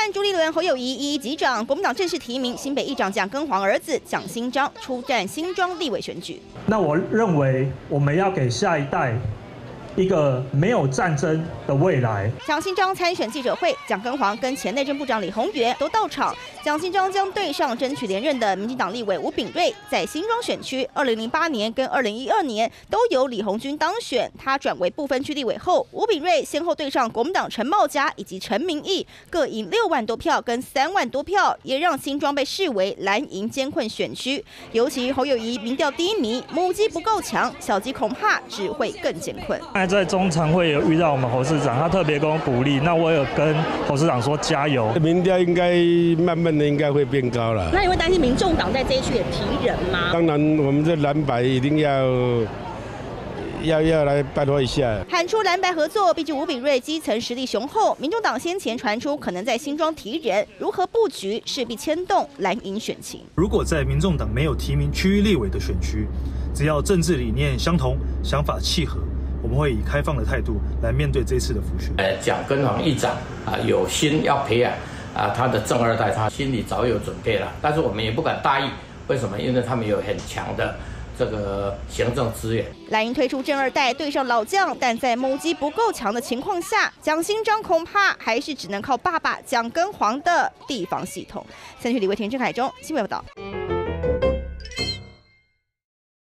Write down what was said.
战朱立伦、侯友宜一一击掌，国民党正式提名新北议长蒋根煌儿子蒋新章出战新庄立委选举。 那我认为我们要给下一代一个没有战争的未来。 蒋新章参选记者会，蒋根煌跟前内政部长李鸿源都到场。蒋新章将对上争取连任的民进党立委吴秉叡，在新庄选区2008年跟2012年都由李鸿钧当选，他转为不分区立委后，吴秉叡先后对上国民党陈茂佳以及陈明义，各赢6万多票跟3万多票，也让新庄被视为蓝营艰困选区。尤其侯友宜民调低迷，母鸡不够强，小鸡恐怕只会更艰困。 在中常会有遇到我们侯市长，他特别跟我鼓励，那我有跟侯市长说加油。 民调应该慢慢的应该会变高了。 那你会担心民众党在这一区也提人吗？ 当然，我们这蓝白一定要来拜托一下， 喊出蓝白合作。毕竟吴秉叡基层实力雄厚，民众党先前传出可能在新庄提人，如何布局势必牵动蓝营选情。 如果在民众党没有提名区域立委的选区，只要政治理念相同、想法契合，我们会以开放的态度来面对这次的辅选。 蒋根煌议长有心要培养他的正二代，他心里早有准备了。但是我们也不敢大意，为什么？因为他们有很强的这个行政资源。 蓝营推出正二代对上老将，但在母鸡不够强的情况下，蒋新章恐怕还是只能靠爸爸蒋根煌的地方系统。三区立委田志凯中新闻报道。